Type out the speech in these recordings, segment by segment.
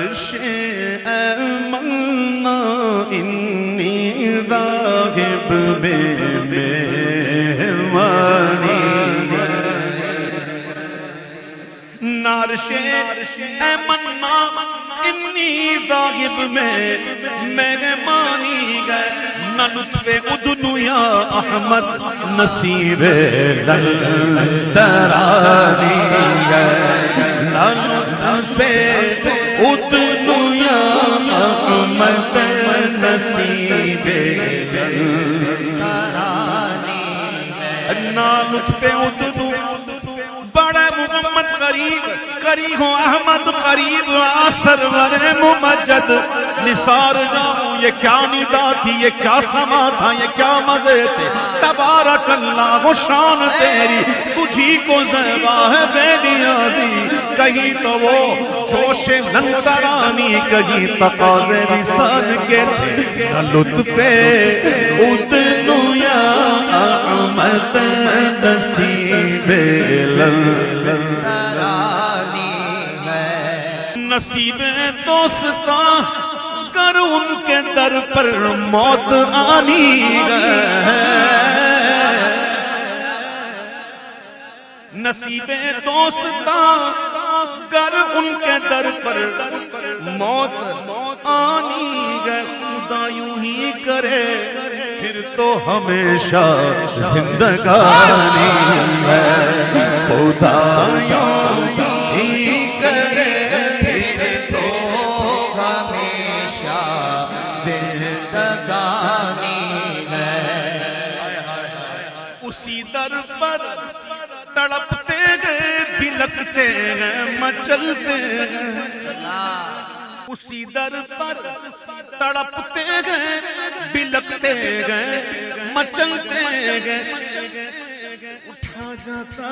عرش ایمنا انی ذاہب بے مہمانی عرش ایمنا انی ذاہب میں مہمانی گئے نہ لطف ادنو یا احمد نصیب لندرانی گئے نہ لطف ادنو یا احمد نصیب لندرانی گئے نہ لطف ادنو بڑے محمد قریب ہو احمد قریب سرور ممجد نثار جاؤں یہ کیا ندا تھی یہ کیا سما تھا یہ کیا مزے تھے تبارک اللہ و شان تیری تجھی کو زیبا ہے بے نیازی کہیں تو وہ جوش نندرانی کہیں تقاضے رسال کے تھے لطف ادنو یا احمد نصیب لندرانی نصیب دوستاں کر ان کے در پر موت آنی ہے نصیب دوستاں کر ان کے در پر موت آنی ہے خدا یوں ہی کرے پھر تو ہمیشہ زندگانی ہے خدا یوں ہی کرے اسی در پر تڑپتے گئے بلکتے گئے مچلتے اسی در پر تڑپتے گئے بلکتے گئے مچلتے گئے اٹھا جاتا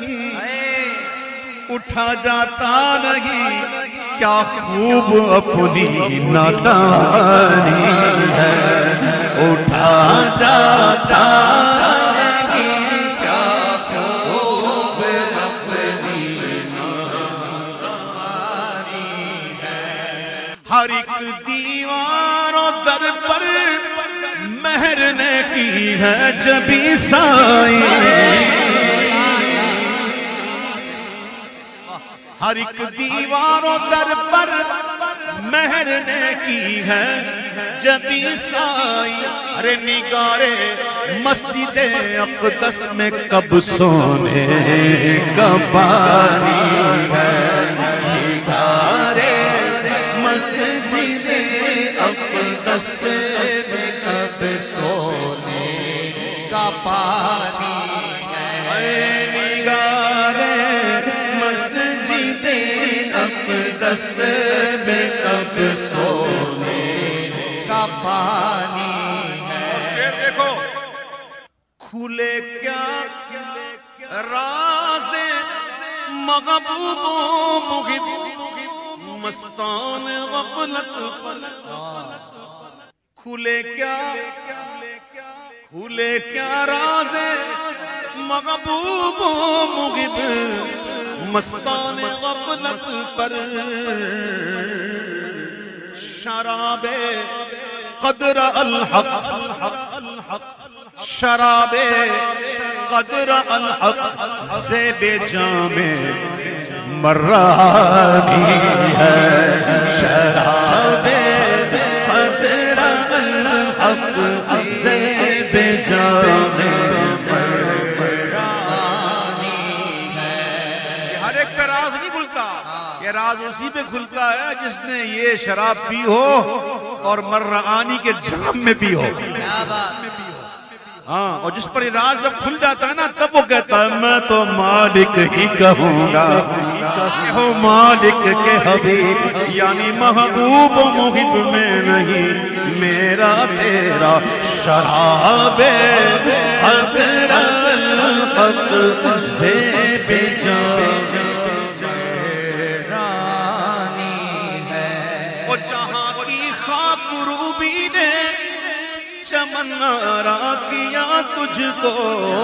نہیں کیا خوب اپنی نادانی ہے اٹھا جاتا ہر ایک دیوار و در پر مہر نے کی ہے جبی سائی ہر ایک دیوار و در پر مہر نے کی ہے جبی سائی ارے نگارے مسجد اقدس میں کب سونے کا پانی ہے نگارے مسجد اقدس میں کب سونے کا پانی ہے نگارے مسجد اقدس میں کب سونے کا پانی ہے شعر دیکھو کھلے کیا راز مغبوب و مغب مستان غفلت پر کھلے کیا راز مغبوب و مغب مستان غفلت پر شراب قدر الحق شراب قدر الحق زیب جام مرانی ہے شراب قدر الحق زیب جام یہ راز اسی پہ کھلتا ہے جس نے یہ شراب پی ہو اور مرعانی کے جام میں پی ہو ہاں اور جس پر یہ راز جب کھل جاتا ہے نا تب وہ کہتا ہے میں تو مالک ہی کہوں گا ہو مالک کے حبیب یعنی محبوب و محب میں نہیں میرا تیرا شراب قدر الحق زیب جام چمن آرا کیا تجھ کو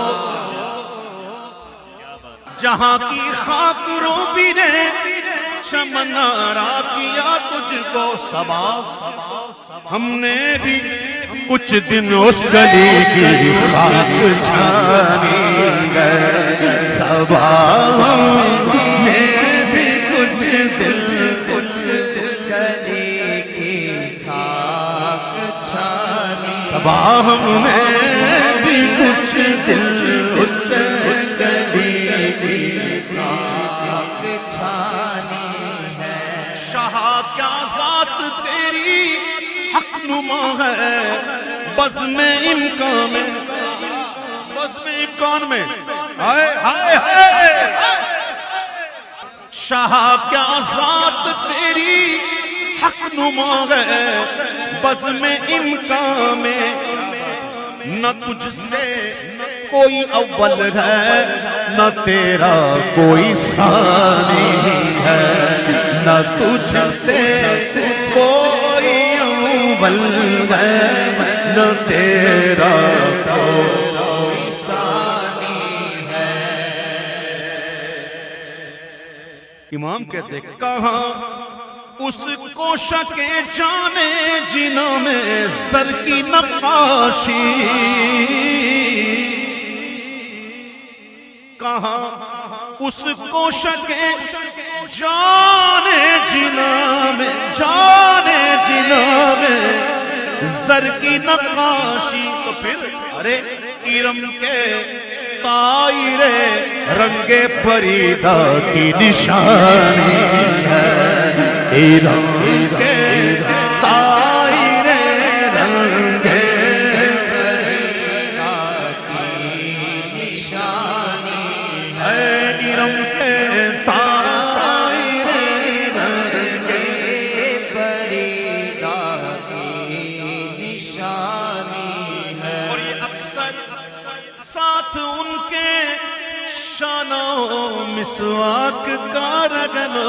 جہاں کی خاک روبی نے چمن آرا کیا تجھ کو صبا، ہم نے بھی کچھ دن اس گلی کی خاک چھانی ہے صبا، ہم نے بھی کچھ دن اس گلی کی خاک چھانی، صبا ہم نے بھی کچھ دن اس گلی کی خاک چھانی ہے۔ شاہ کیا ذات تیری حق نما ہے، بزم امکان میں، بزم امکان میں، ہائے ہائے ہائے، شاہ کیا ذات تیری حق نما ہے، بزم امکان میں، نہ تجھ سے کوئی اول ہے، نہ تیرا کوئی ثانی ہے، نہ تجھ سے کوئی اول ہے، نہ تیرا کوئی ثانی ہے۔ امام کہتے کہاں اس کوشہ کے جانے جنا میں سر کی نقاشی، کہاں اس کوشہ کے جانے جنا میں، جانے جنا میں زر کی نقاشی، تو پھر ارے ارم کے طائرے رنگ پریدہ کی نشانی ہے، ارم کے طائرے رنگ پریدہ کی نشانی ہے، ارم کے طائرے رنگ پریدہ کی نشانی ہے۔ اور یہ اکثر ساتھ ان کے شانہ و مسواک کا رگنا،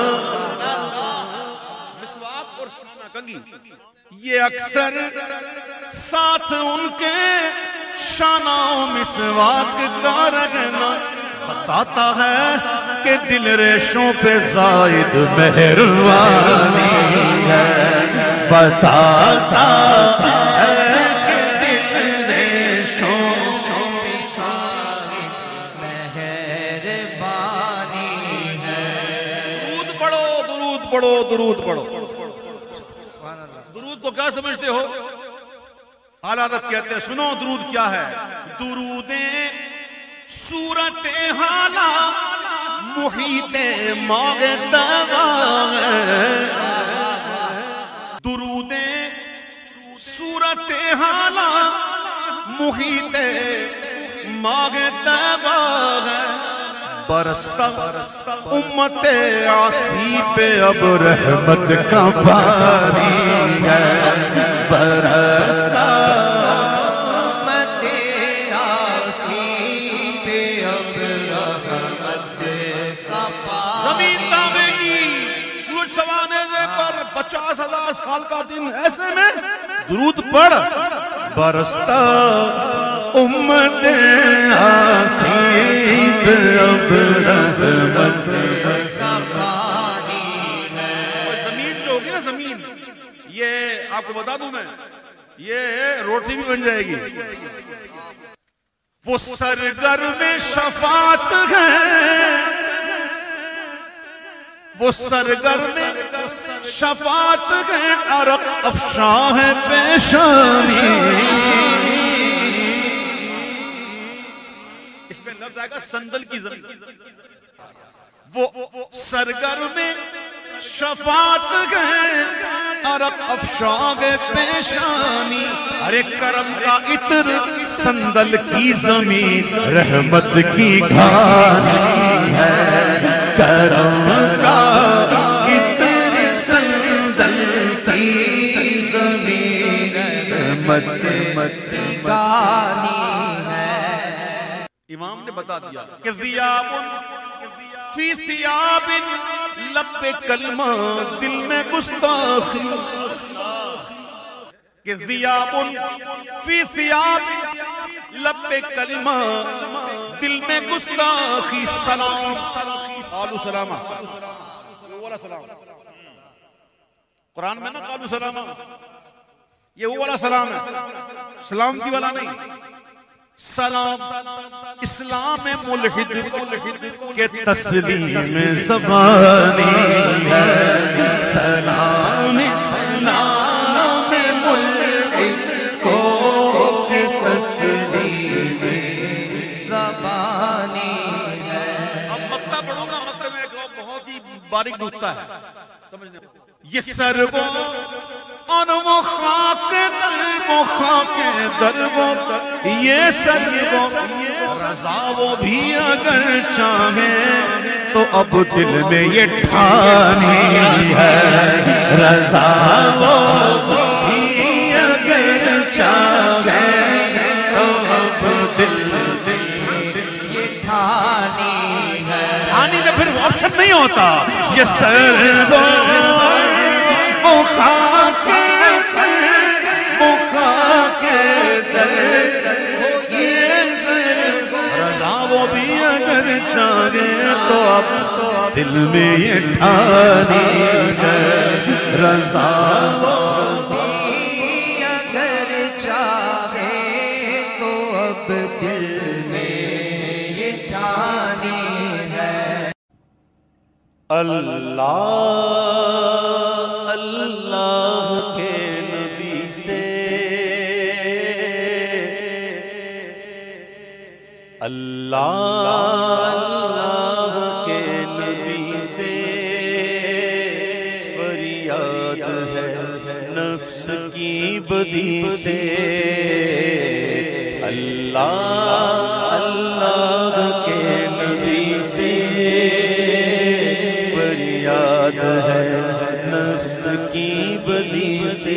مسواک اور شانہ کنگھی، یہ اکثر ساتھ ان کے شانہ و مسواک کا رگنا بتاتا ہے کہ دل ریشوں پہ زائد مہربانی ہے، بتاتا ہے کہ دل ریشوں پہ زائد مہربانی ہے۔ درود پڑھو، درود پڑھو، درود پڑھو۔ سبحان اللہ۔ درود کو کیا سمجھتے ہو؟ اعلیٰ حضرت کہتے ہیں سنو درود کیا ہے؟ درودیں صورت حالہ محیط ماغتبہ ہے، درودیں صورت حالہ محیط ماغتبہ ہے، برستا امت عاصی پہ اب رحمت کا باری ہے، برستا امت عاصی پہ اب رحمت کا پانی، زمین تابے گی سورج سوانے پر 50,000 سال کا دن، ایسے میں درود پڑھ، برستا امت عاصی پہ اب رحمت کا پانی ہے۔ زمین جو ہوگی نا زمین، یہ آپ کو بتا دوں میں، یہ روٹی بھی بن جائے گی۔ وہ سرگرم شفاعت ہے، وہ سرگرم شفاعت ہے، عرق افشاں ہے پیشانی، اس پہ لفظ آئے گا سندل کی زمین، وہ سرگرم شفاعت ہے، عرق افشاں ہے پیشانی، ارے کرم کا عطر سندل کی زمین رحمت کی گھانی ہے، کرم کا عطر سندل کی زمین رحمت کی گانی ہے۔ امام نے بتا دیا کہ ذیاب فی ثیاب لب پہ کلمہ دل میں گستاخی، کہ ذیاب فی ثیاب لب پہ کلمہ دل میں گستاخی، سلام آلو سلامہ قرآن میں نا قالوا سلاما، یہ وہ والا سلام ہے، سلامتی والا نہیں. سلام اسلام ملحد کے تسلیم زبانی ہے. سلام اسلام ملحد کو کے تسلیم زبانی ہے. اب مقطع پڑھوں گا، مقطع میں ایک بہت ہی باریک نکتہ ہے سمجھنے. یہ سرگو اور وہ خاک در وہ خاک در وہ یہ سرگو رضا وہ بھی اگر چاہیں تو اب دل میں یہ ٹھانی ہے. رضا وہ بھی اگر چاہیں تو اب دل یہ ٹھانی ہے. ٹھانی میں پھر آپشن نہیں ہوتا. یہ سرگو وہ خاک وہ خاک در یہ سرگو رضا وہ بھی اگر چاہیں تو اب دل میں یہ ٹھانی ہے. رضا وہ بھی اگر چاہے تو اب دل میں یہ ٹھانی ہے. اللہ اللہ کے نبی سے اللہ اللہ کے نبی سے فریاد ہے نفس کی بدی سے. اللہ اللہ کے نبی سے فریاد ہے نفس کی بدی سے.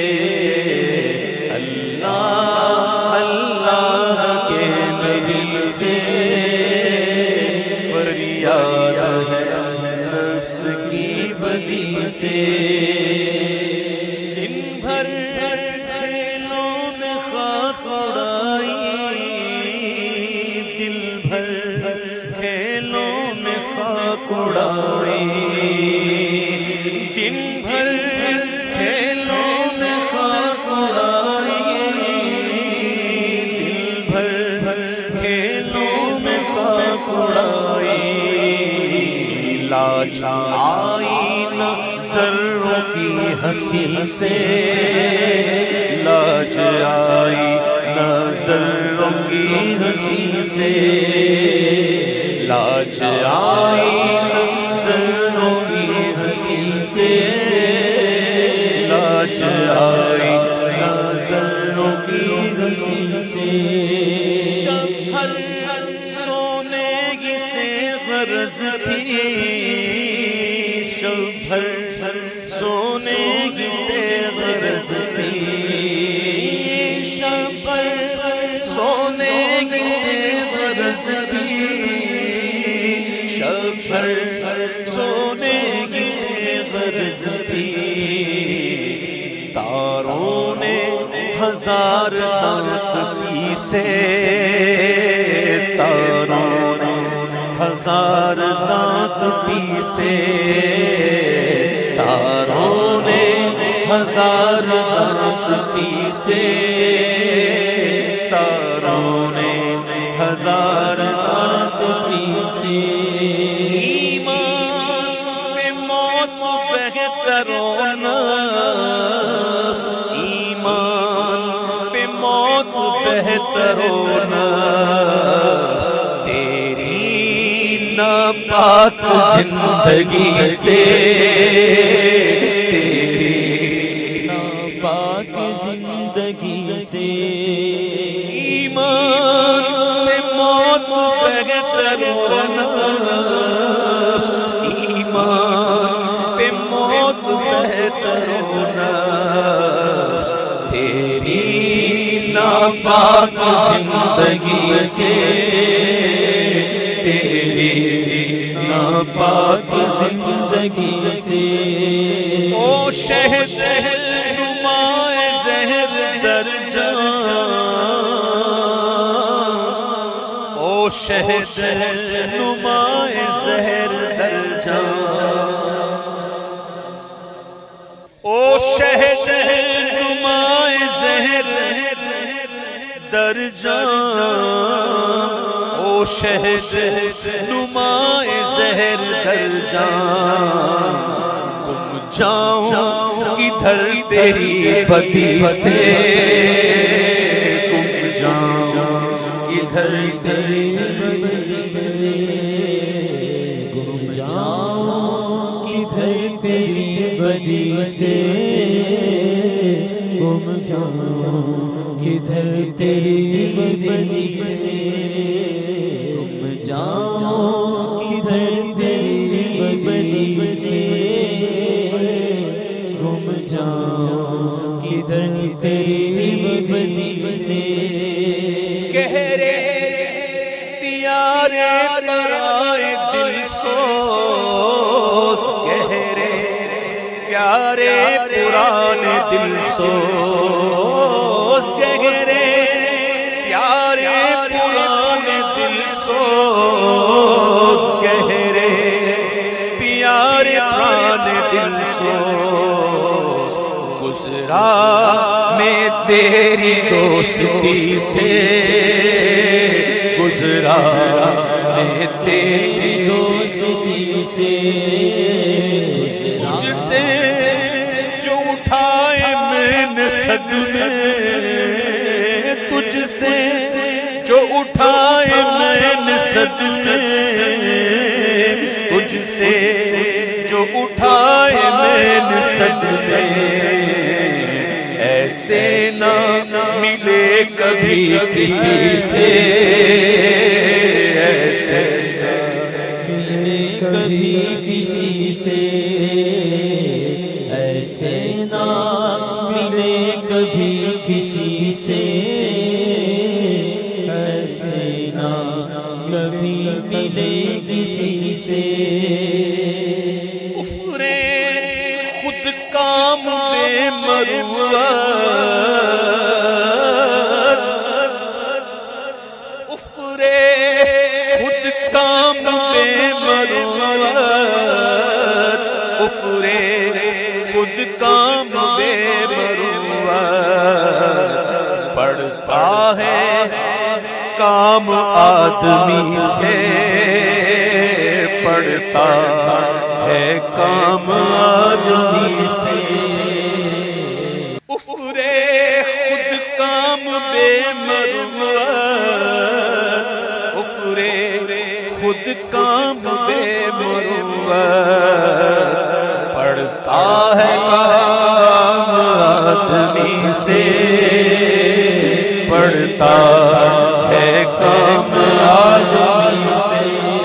اللہ اللہ کے نبی سے فریاد ہے نفس کی بدی سے. دن بھر کھیلوں میں خاک اڑائی، دل بھر کھیلوں میں خاک اڑائی، دن بھر کھیلوں میں خاک اڑائی، دل بھر کھیلوں میں خاک اڑائی. لاج آئی نہ ذروں کی ہنسی سے، لاج آئی نہ ذروں کی ہنسی سے، لاج آئی نہ ذروں کی ہنسی سے، لاج آئی نہ ذروں کی ہنسی سے. شب ہر سونے کی سے غرض تھی، شب ہر سونے کی سے غرض تھی، شب ہر سونے کی سے غرض تھی، شب ہر سونے کی سے غرض تھی. تاروں نے ہزار دانت پیسے، تاروں نے ہزار دانت پیسے، تاروں نے ہزار دانت پیسے، تاروں نے ہزار دانت پیسے. ایمان پہ موت بہتر ہونا، ایمان پہ موت بہتر ہونا، تیری ناپاک زندگی سے، تیری ناپاک زندگی سے. ایمان پہ موت بہتر ہونا، ایمان پہ موت بہتر ہونا، تیری ناپاک زندگی سے، تیری ناپاک زندگی سے. او شہد نمائے زہر در جان، او شہد نمائے زہر در جان، او شہد نمائے زہر در جان، او شہد نمائے زہر در جان، گم جاؤں کدھر تیری بدی سے، گم جاؤں کدھر تیری بدی سے، گم جاؤں کدھر تیری بدی سے، گم جاؤں کدھر تیری بدی سے، گم جاؤں کدھر تیری بدی سے، گم جاؤں کدھر تیری بدی سے، گہرے پیارے پرائے دل سوز، گہرے پیارے پرانے دل سوز، گہرے پیارے پرانے دل سوز، گہرے پیارے پرانے دل سوز، گزرا میں تیری دوستی سے، گزرا میں تیری دوستی سے، تجھ سے جو اٹھائے میں نے صدمے، تجھ سے جو اٹھائے میں نے صدمے، تجھ سے جو اٹھائے میں نے صدمے، ایسے نہ ملے کبھی کسی سے، ایسے ملے کبھی کسی سے، ایسے نہ ملے کبھی کسی سے، ایسے نہ کبھی ملے کسی سے، افرے خود کام بے مروت، افرے خود کام بے مروت، افرے خود کام بے مروت، پڑتا ہے کام آدمی سے، پڑتا ہے کام آدمی سے، افرے خود کام بے مروت، افرے خود کام بے مروت، پڑتا ہے کام آدمی سے، پڑتا ہے کام آدمی سے،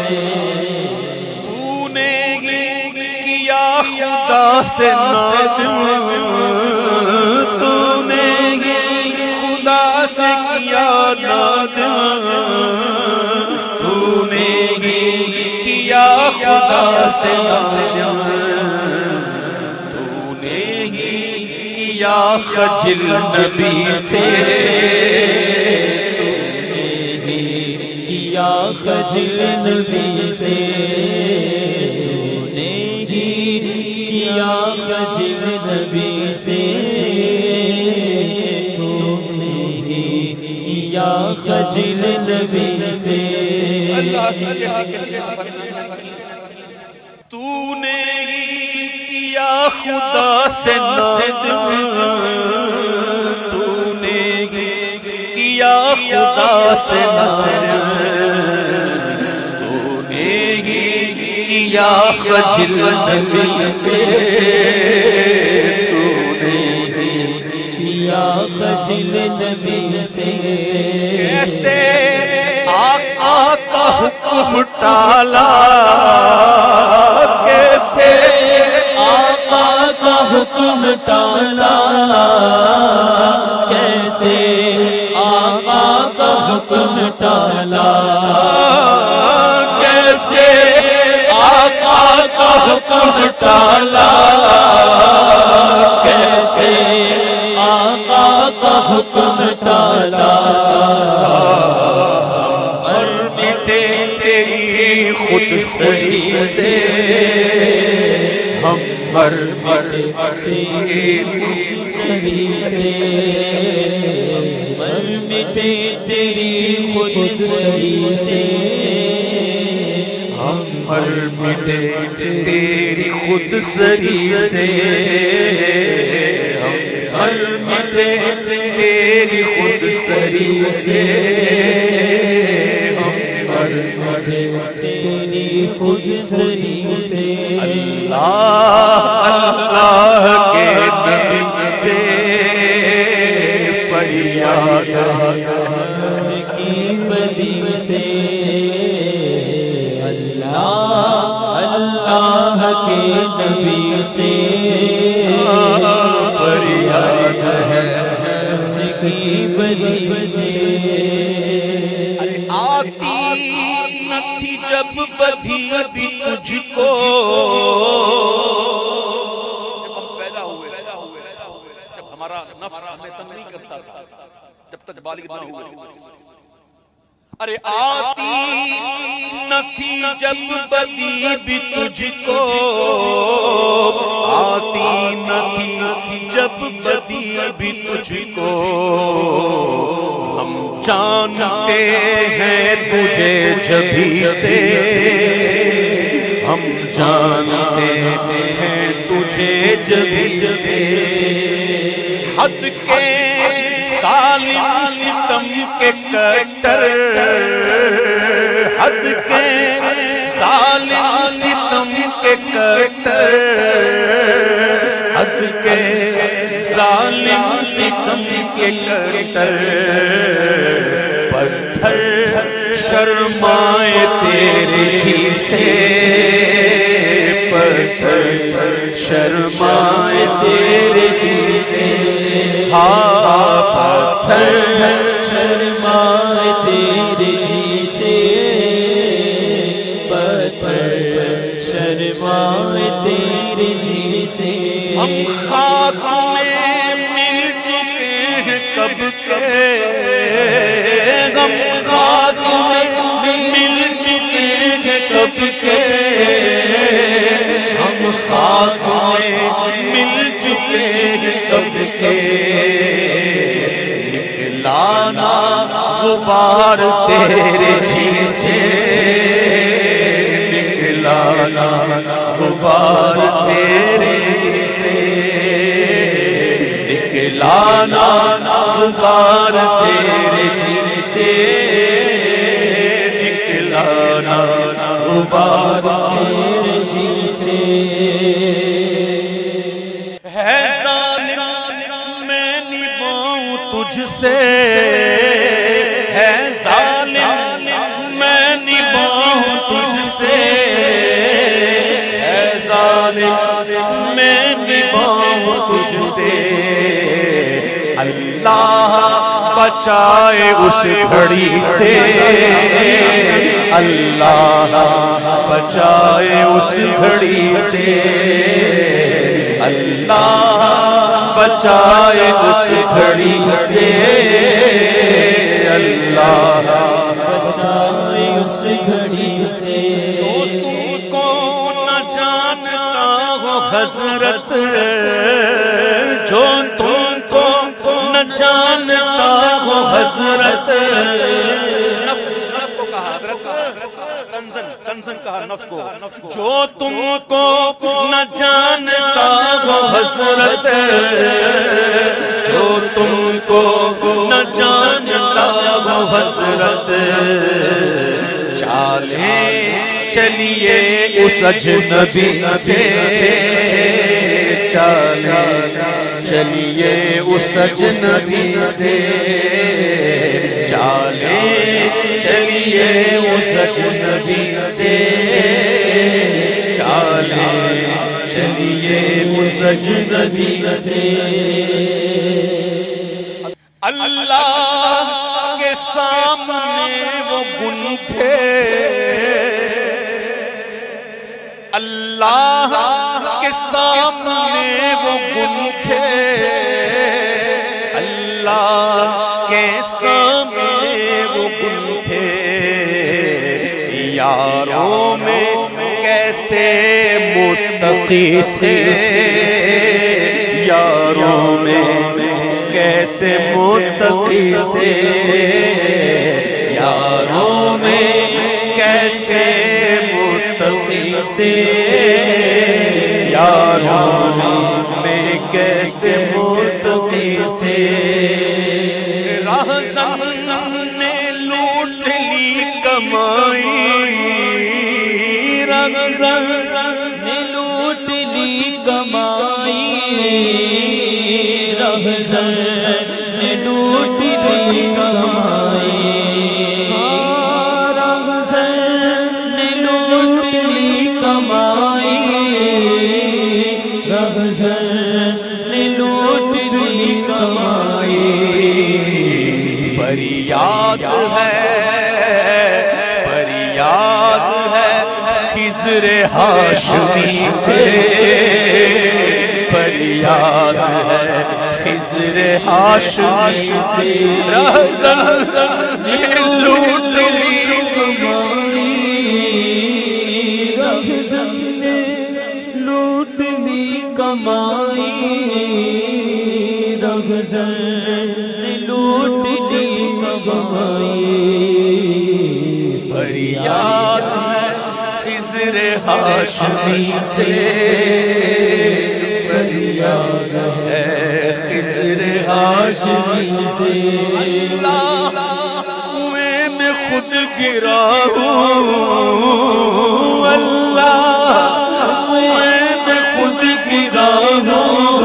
تو نے کیا خدا سے نادم، تو نے خدا سے کیا نادم، تو نے کیا خدا سے نادم، تو نے کیا خجل نبی سے، کیا خجل نبی سے، تو نے کیا خجل نبی سے، تو نے کیا خجل نبی سے، تو نے کیا خدا سے نادم، تو نے کیا خدا سے نادم، تو نے کیا خجل نبی سے، تو نے کیا خجل نبی سے، کیسے آقا کا حکم ٹالا، کیسے آقا کا حکم ٹالا، کیسے آقا کا حکم ٹالا، کیسے آقا کا حکم ٹالا، کیسے آقا کا حکم ٹالا، اور مٹے تیری خود سری سے، ہم مر تیری خودسری سے مر مٹے تیری خودسری سے ہم مر مٹے تیری خودسری سے ہم مر مٹے تیری خودسری سے ہم مر مٹے تیری خودسری سے اللہ اللہ کے نبی سے فریاد اس کی بدی سے اللہ اللہ کے نبی سے فریاد ہے اس کی بدی سے آتی نہ تھی جب بدی بھی تجھ کو جب ہم پیدا ہوئے جب ہمارا نفس ہمیں تنگ نہیں کرتا تھا جب تک بالغ نہ ہوئے ارے آتی نہ تھی جب بدی بھی تجھ کو آتی نہ تھی جب بدی بھی تجھ کو ہم جانتے ہیں تجھے جبھی سے ہم جانتے ہیں تجھے جبھی سے حد کے ظالم ستم کے کٹر حد کے ظالم ستم کے کٹر حد کے ظالم ستم کے کٹر پتھر شرمائے تیرے جی سے پتھر شرمائے تیرے جی سے پتھر شرمائے تیرے جی سے پتھر شرمائے تیرے جی سے ہم خاک میں مل چکے ہیں کب کے ہم خاک میں مل چکے ہیں کب کے ہم خاک میں مل چکے ہیں کب کے نکلانا غبار تیرے جی سے نکلانا غبار تیرے جی سے نکلانا غبار تیرے جی سے نکلانا غبار تیرے جی سے ہے ظالم میں نبھاؤں تجھ سے ہے ظالم میں نبھاؤں تجھ سے ہے ظالم میں نبھاؤں تجھ سے اللہ بچائے اس گھڑی سے اللہ بچائے اس گھڑی سے اللہ بچائے اس گھڑی سے اللہ بچائے اس گھڑی سے جو تم کو نہ جانتا ہو حضرت جو تم کو نہ جانتا ہو حضرت نفس کو کہا حضرت کنزن کہا نفس کو جو تم کو نہ جانتا ہو حضرت جو تم کو نہ جانتا ہو حضرت چالیں چلیے اس اجنبی سے چلیے اس اجنبی سے چالیں چلیے اس اجنبی سے چالیں چلیے اس اجنبی سے اللہ کے سامنے وہ گن تھے اللہ کے سامنے وہ گن تھے اللہ کے سامنے وہ گن تھے یاروں میں کیسے متقی سے یاروں میں کیسے متقی سے یاروں میں کیسے متقی سے یاروں میں کیسے متقی سے رہزن نے لوٹ لی کمائی رہزن نے لوٹ لی کمائی رہزن نے لوٹ لی کمائی رہزن نے لوٹ لی کمائی رہزن نے لوٹ لی کمائی فریاد ہے خضر ہاشمی سے فریاد ہے خضر ہاشمی سے رہزن نے لوٹ لی کمائی رہزن نے لوٹ لی کمائی رہزن نے لوٹ لی کمائی فریاد ہے خضر ہاشمی سے فریاد ہے خضر ہاشمی سے اللہ کنویں میں خود گرا ہوں اللہ کنویں میں خود گرا ہوں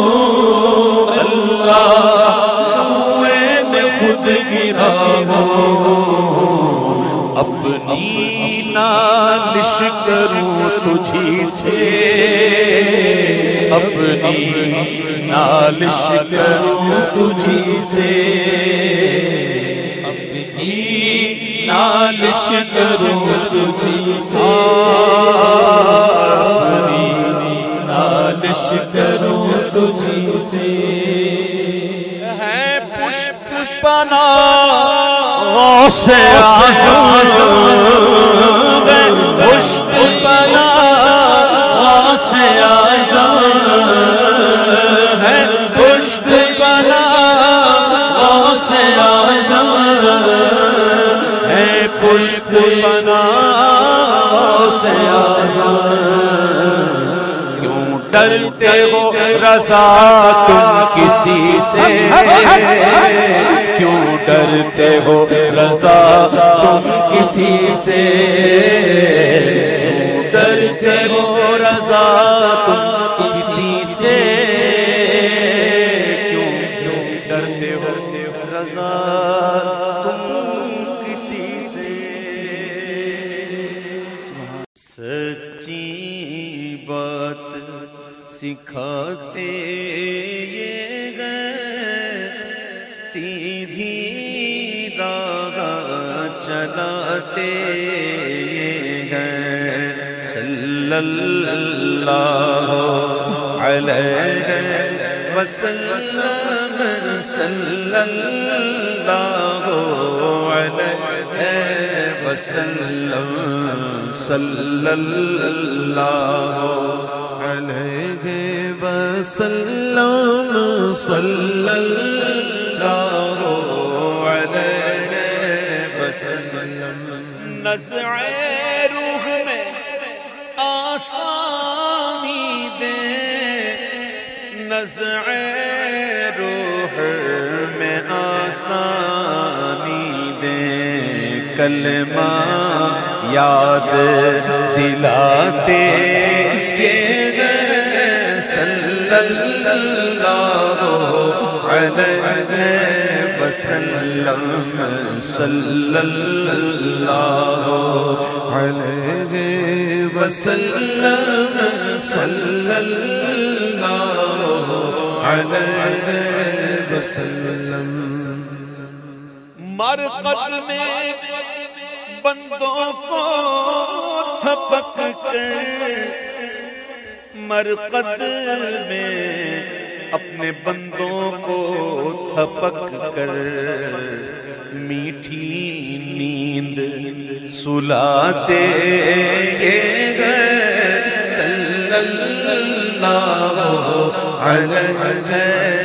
اللہ کنویں میں خود گرا ہوں اپنی نالش کروں تجھی سے اپنی نالش کروں تجھی سے اپنی نالش کروں تجھی سے اپنی نالش کروں تجھی سے ہے پشت پنا غوث اعظم پشت پنا غوث اعظم ہے پشت پنا غوث اعظم ہے پشت پنا غوث اعظم کیوں ڈرتے ہو رضا تم کسی سے کیوں ڈرتے ہو رضا تم کسی سے کیوں ڈرتے ہو رضا تم کسی سے کیوں ڈرتے ہو رضا تم کسی سے سچی بات سکھاتے یہ گئے سیدھی راہ چلاتے ہیں صلی اللہ علیہ وسلم صلی اللہ علیہ وسلم صلی اللہ علیہ وسلم صلی اللہ علیہ وسلم نزع روح میں آسانی دے نزع روح میں آسانی دے کلمہ یاد دلاتے صلی اللہ علیہ وسلم صلی اللہ علیہ وسلم صلی اللہ علیہ وسلم مرقد میں بندوں کو تھپک کر مرقد میں اپنے بندوں کو تھپک کر میٹھی نیند سلاتے گئے اللہ علیہ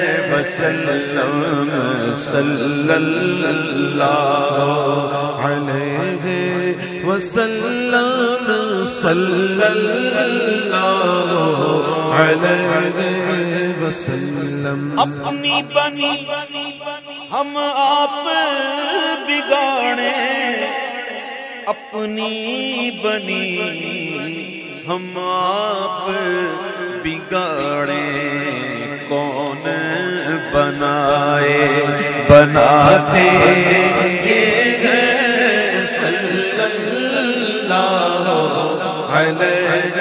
وسلم صلی اللہ علیہ وسلم صلی اللہ علیہ وسلم اپنی بنی ہم آپ بگاڑے اپنی بنی ہم آپ بگاڑے کون بنائے بناتے یہ صلی اللہ علیہ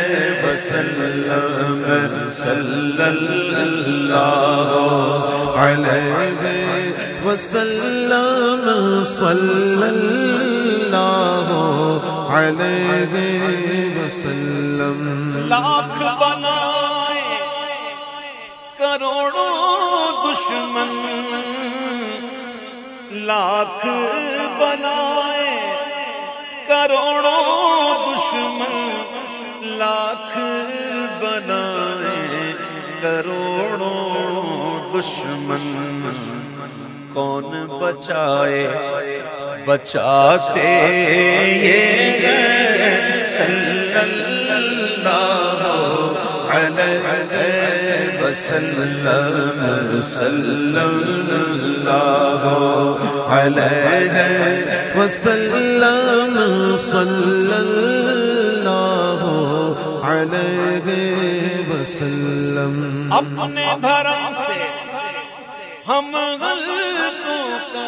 وسلم صلی اللہ علیہ وسلم صلی اللہ علیہ وسلم لاکھ بنائے کروڑوں دشمن لاکھ بنائے کروڑوں دشمن لاکھ بنائے کروڑوں دشمن کون بچائے بچاتے یہ صلی اللہ علیہ وسلم صلی اللہ علیہ وسلم صلی اللہ علیہ وسلم اپنے بھرم سے ہم غلطوں کا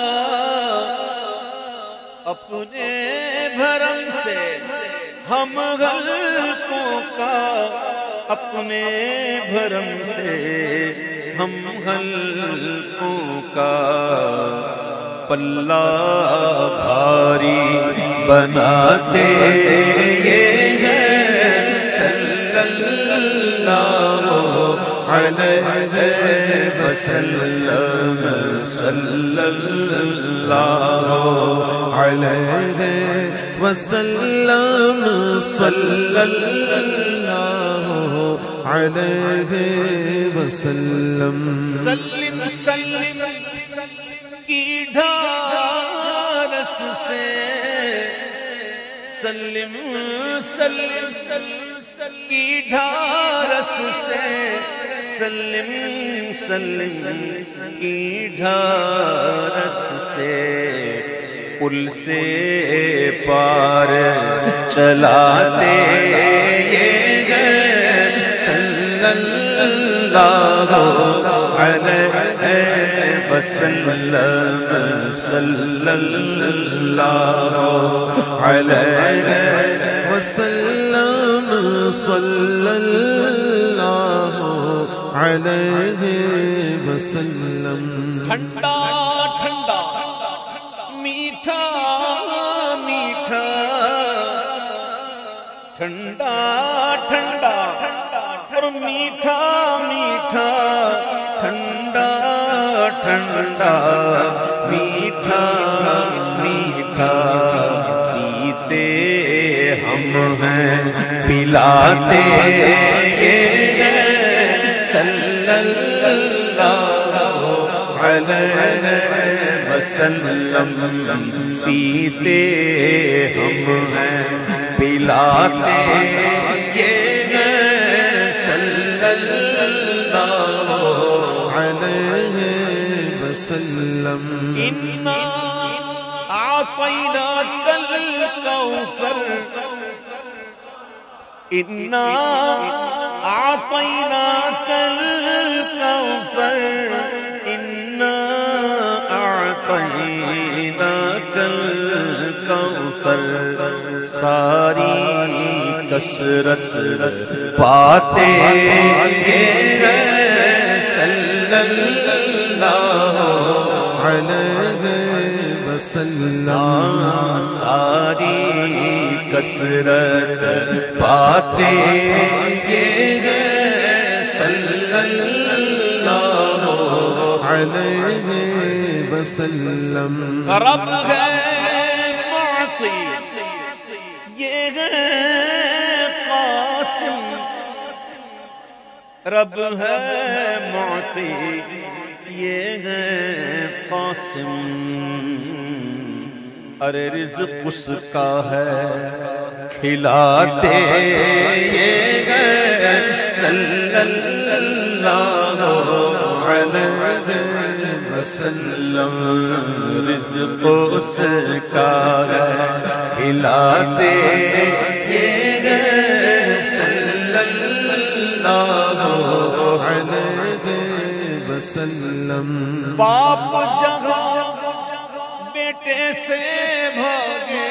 اپنے بھرم سے ہم غلطوں کا اپنے بھرم سے ہم غلطوں کا پلہ بھاری بناتے یہ صلی اللہ علیہ وسلم صلی اللہ علیہ وسلم صلی اللہ علیہ وسلم سلم سلم کی ڈھارس سے سلم سلم کی ڈھارس سے سلم سلم کی ڈھارس سے پل سے پار چلاتے یہ صلی اللہ علیہ وسلم صلی اللہ علیہ وسلم صلی اللہ علیہ وسلم ٹھنڈا ٹھنڈا میٹھا میٹھا ٹھنڈا ٹھنڈا اور میٹھا میٹھا ٹھنڈا ٹھنڈا میٹھا میٹھا پیتے ہم ہیں پلاتے صلی اللہ علیہ وسلم پیتے ہم ہیں پلاتے یہ صلی اللہ علیہ وسلم انا اعطیناک الکوثر انا اعطیناک الکوثر انا اعطیناک الکوثر ساری کثرت پاتے صلی اللہ علیہ وسلم ساری کثرت پاتے صلی اللہ علیہ وسلم رب ہے معطی یہ ہے قاسم رب ہے معطی یہ ہے قاسم، ارے رزق اس کا ہے کھلاتے یہ ہے صلی اللہ علیہ وسلم، رزق اس کا ہے کھلاتے یہ ہے صلی اللہ علیہ وسلم۔ باپ جگہ بیٹے سے بھاگے،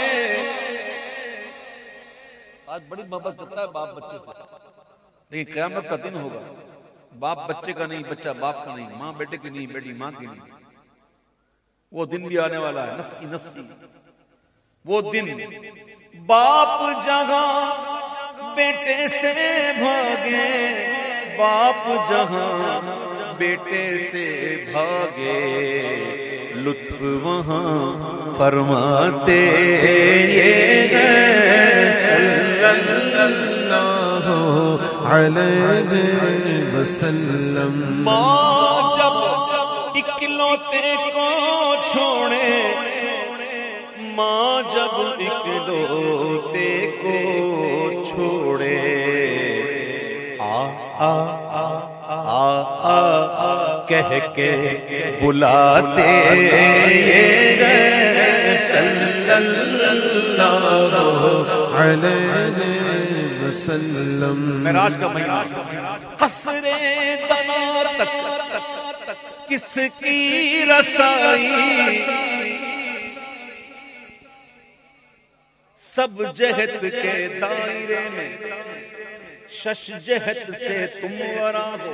آج بڑی محبت کرتا ہے باپ بچے سے، لیکن قیامت کا دن ہوگا باپ بچے کا نہیں، بچہ باپ کا نہیں، ماں بیٹے کی نہیں، بیٹی ماں کی نہیں۔ وہ دن بھی آنے والا ہے، نفسی نفسی وہ دن۔ باپ جگہ بیٹے سے بھاگے، باپ جہاں بیٹے سے بھاگے، لطف وہاں فرماتے یہ ہے صلی اللہ علیہ وسلم۔ ماں جب اکلوتے کو چھوڑے، ماں جب اکلوتے کو چھوڑے، کہہ کے بلاتے یہ صلی اللہ علیہ وسلم۔ معراج کا مہینہ، قصر دنا تک کس کی رسائی، سب جہت کے دائرے میں شش جہت سے تم ورا ہو،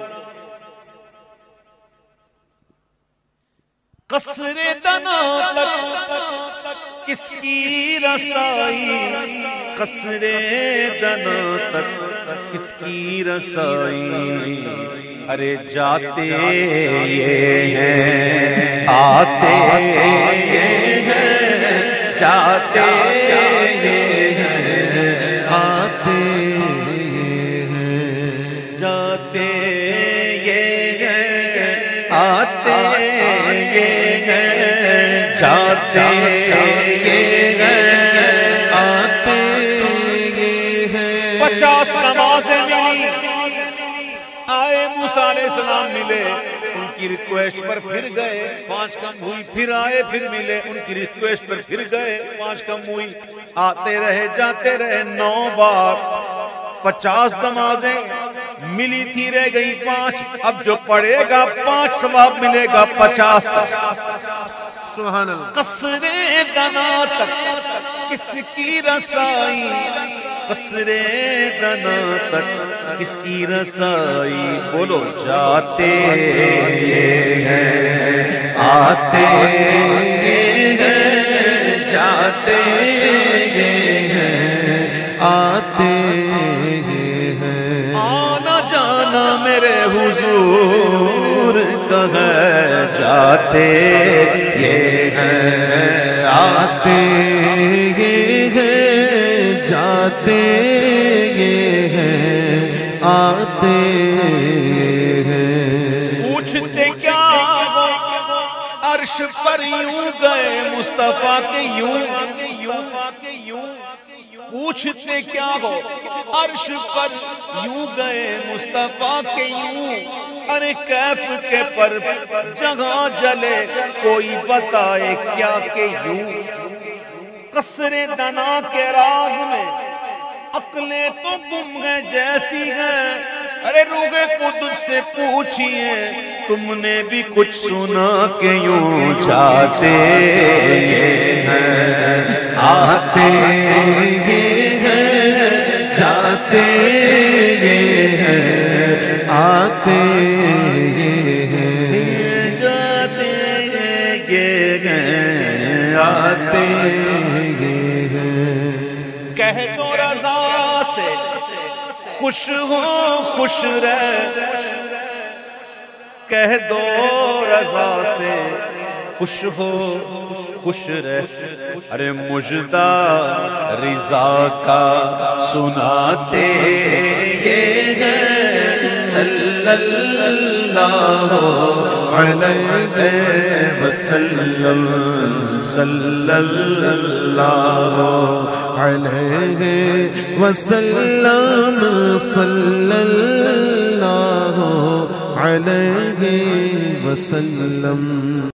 قصر دنا تک کس کی رسائی، قصر دنا تک کس کی رسائی، ارے جاتے یہ ہیں آتے یہ ہیں، جاتے یہ ہیں آتے یہ ہیں، جاتے یہ ہیں آتے یہ ہیں، جاتے یہ ہیں آتے یہ ہیں۔ 50 نمازیں ملی، آئے موسیٰ علیہ السلام ملے، ان کی ریکویسٹ پر پھر گئے، 5 کم ہوئی، پھر آئے پھر ملے، ان کی ریکویسٹ پر پھر گئے، 5 کم ہوئی، آتے رہے جاتے رہے، 9 بار 50 نمازیں ملی تھی، رہ گئی 5، اب جو پڑھے گا 5 ثواب ملے گا 50 کا۔ سبحان اللہ۔ قصر دنا تک کس کی رسائی، قصر دنا تک کس کی رسائی، بولو جاتے یہ ہیں آتے یہ ہیں، جاتے یہ ہیں آتے یہ ہیں، آنا جانا میرے حضور کا ہے، جاتے یہ ہیں آتے یہ ہیں، جاتے یہ ہیں آتے یہ ہیں۔ پوچھتے کیا وہ عرش پر یوں گئے مصطفیٰ کے یوں، پوچھتے کیا ہو عرش پر یوں گئے مصطفیٰ کے یوں، ارے کیف کے پر جگہ جلے کوئی بتائے کیا کہ یوں، قصر دنا کے راز میں عقلیں تو گم ہیں جیسی ہیں، ارے روح قدس سے پوچھئے تم نے بھی کچھ سنا کہ یوں جاتے یہ ہیں آتے یہ ہیں، جاتے یہ ہیں آتے یہ ہیں، جاتے یہ ہیں آتے یہ ہیں۔ کہہ دو رضا سے خوش ہو خوش رہ، کہہ دو رضا سے خوش ہو خوش رہ، ارے مجدہ رضا کا سناتے یہ ہیں صلی اللہ علیہ وسلم صلی اللہ علیہ وسلم صلی اللہ علیہ وسلم